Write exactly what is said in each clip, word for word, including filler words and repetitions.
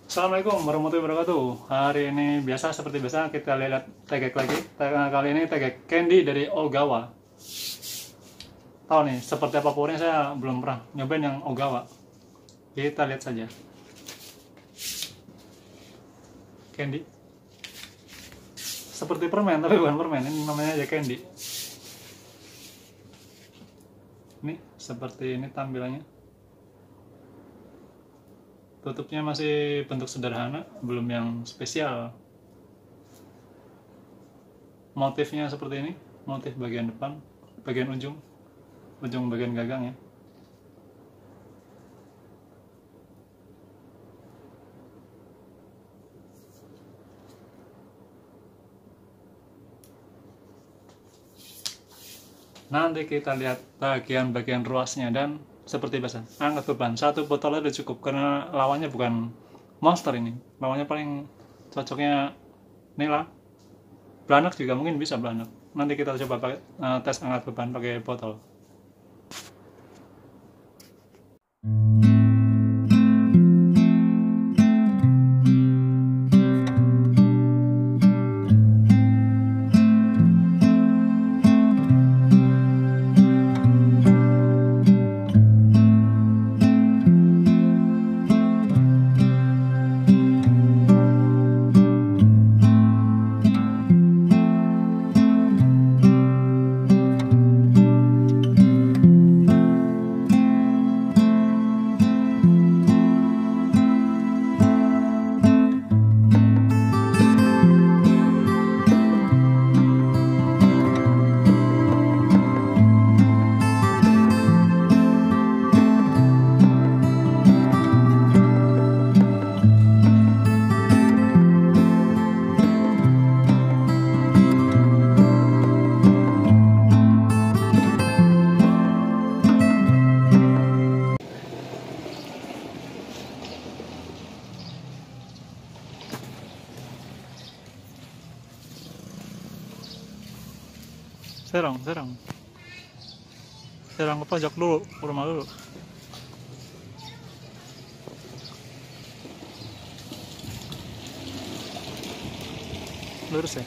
Assalamualaikum warahmatullahi wabarakatuh. Hari ini biasa seperti biasa kita lihat tegek lagi. Kali ini tegek candy dari Ogawa. Tahu nih seperti apa powernya, saya belum pernah nyobain yang Ogawa. Kita lihat saja. Candy. Seperti permen tapi bukan permen, ini namanya aja candy. Ini seperti ini tampilannya. Tutupnya masih bentuk sederhana, belum yang spesial. Motifnya seperti ini, motif bagian depan, bagian ujung, ujung bagian gagang ya. Nanti kita lihat bagian-bagian ruasnya dan seperti biasa, angkat beban. Satu botol aja cukup karena lawannya bukan monster ini. Lawannya paling cocoknya Nila. Belanak juga mungkin bisa belanak. Nanti kita coba pakai uh, tes angkat beban pakai botol. Serong, serong. Serong ke pojok dulu, ke rumah dulu. Lurus ya.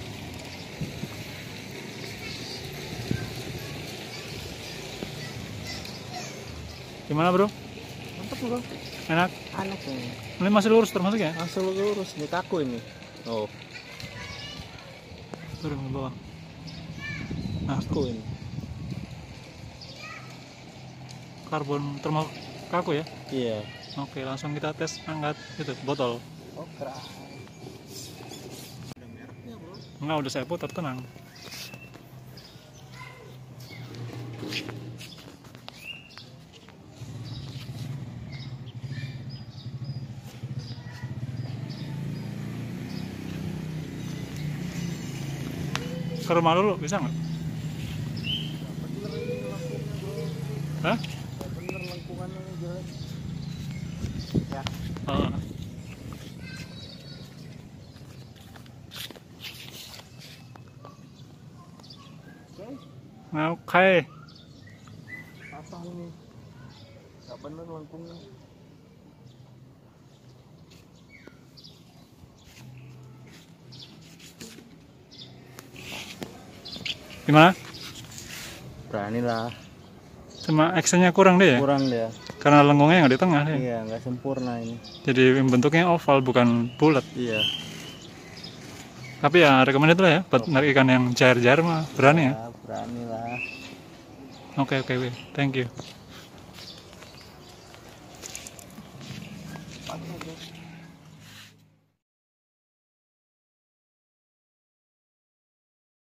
Gimana bro? Mantap bro. Enak? Enak ini. Ini masih lurus termasuk ya? Langsung lurus, ini kaku ini. Oh. Turun ke bawah. Nah, Kaku ini. Karbon termal kaku ya? Iya. Oke, langsung kita tes angkat itu botol. Oh keras. Ada mereknya bro. Enggak, udah saya putar, tenang. Ke rumah dulu, bisa nggak? Bener ini lengkungnya bro. Hah? Ya bener lengkungannya ini jelek. Ya. Oh. Oke. Oke. Patah ini. Gak bener lengkungnya. Gimana? Berani lah. Cuma actionnya kurang deh ya? Kurang dia. Karena lengkungnya nggak di tengah deh. Iya nggak sempurna ini. Jadi bentuknya oval bukan bulat. Iya. Tapi ya recommended lah ya buat narik ikan yang jair-jair mah berani ya. Ya berani lah. Oke oke oke, thank you. Patah bro.